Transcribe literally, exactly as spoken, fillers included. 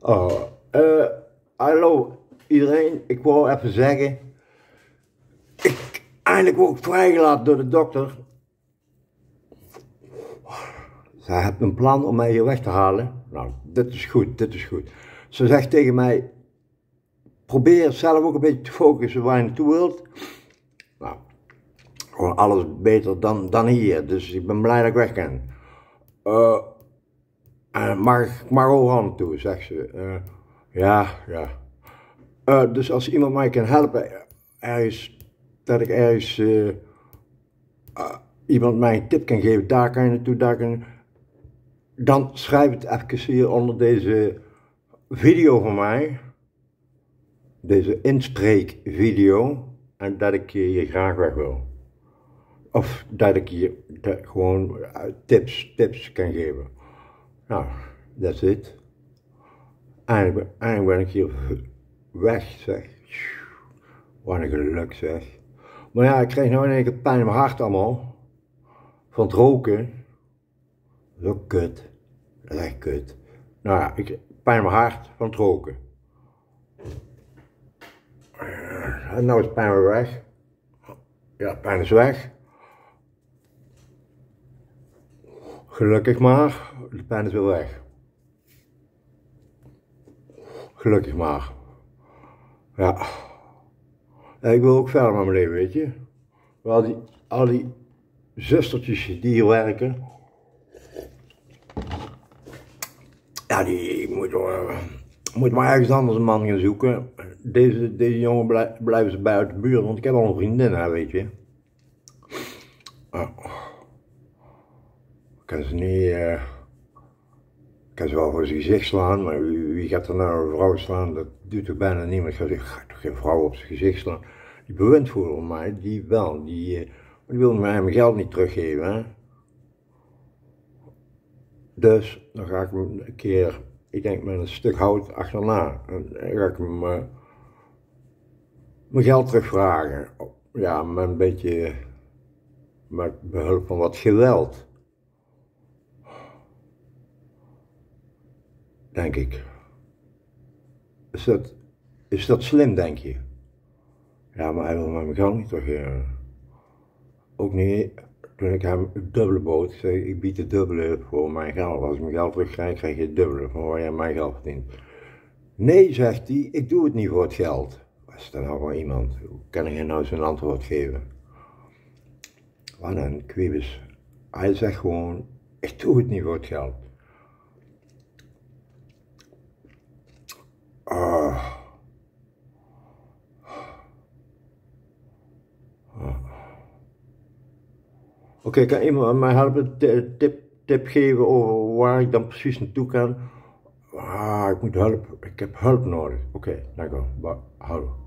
Oh, uh, hallo iedereen, ik wou even zeggen, ik eindelijk word vrijgelaten door de dokter. Zij heeft een plan om mij hier weg te halen. Nou, dit is goed, dit is goed. Ze zegt tegen mij, probeer zelf ook een beetje te focussen waar je naartoe wilt. Nou, gewoon alles beter dan, dan hier, dus ik ben blij dat ik weg kan. Uh, en mag ik mag overal naartoe, zegt ze. Uh, ja, ja. Uh, dus als iemand mij kan helpen, ergens, dat ik ergens uh, uh, iemand mij een tip kan geven, daar kan je naartoe, daar kan je, dan schrijf het even hier onder deze video van mij, deze inspreekvideo, en dat ik je graag weg wil. Of dat ik je dat gewoon uh, tips, tips kan geven. Nou, that's it. Eindelijk, eindelijk ben ik hier weg, zeg. Wat een geluk, zeg. Maar ja, ik krijg nou in één keer pijn in mijn hart allemaal. Van het roken. Dat is ook kut. Dat is echt kut. Nou ja, ik, pijn in mijn hart van het roken. En nou is pijn weer weg. Ja, pijn is weg. Gelukkig maar, de pijn is weer weg. Gelukkig maar. Ja. En ik wil ook verder met mijn leven, weet je. Al die, al die zustertjes die hier werken. Ja, die moeten uh, moet maar ergens anders een man gaan zoeken. Deze, deze jongen blij, blijven ze bij uit de buurt, want ik heb al een vriendin, hè, weet je. Uh, ik kan ze niet... Uh, ik kan ze wel voor zijn gezicht slaan, maar wie, wie gaat er nou een vrouw slaan? Dat doet toch bijna niemand. Ik ga zeggen, ga toch geen vrouw op zijn gezicht slaan. Die bewindvoerder van mij, die wel, die, uh, die wil mij mijn geld niet teruggeven, hè. Dus dan ga ik hem een keer, ik denk met een stuk hout achterna, en dan ga ik hem uh, mijn geld terugvragen. Ja, met een beetje, met behulp van wat geweld. Denk ik. Is dat, is dat slim, denk je? Ja, maar hij wil mijn geld niet teruggeven. Ook niet, toen ik hem het dubbele bood, ik zei, ik bied het dubbele voor mijn geld. Als ik mijn geld terugkrijg, krijg je het dubbele van waar jij mijn geld verdient. Nee, zegt hij, ik doe het niet voor het geld. Wat is dat nou voor iemand? Hoe kan ik nou zo'n antwoord geven? Wat een kwibus. Hij zegt gewoon, ik doe het niet voor het geld. Uh. Uh. Oké, okay, kan iemand mij helpen, tip, tip geven over waar ik dan precies naartoe kan? Ah, ik moet hulp, ik heb hulp nodig. Oké, okay, dank u wel. Hallo.